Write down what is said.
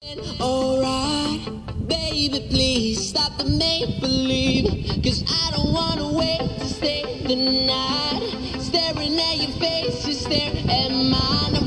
Alright, baby, please stop the make-believe, 'cause I don't wanna wait to stay the night. Staring at your face, you stare at mine.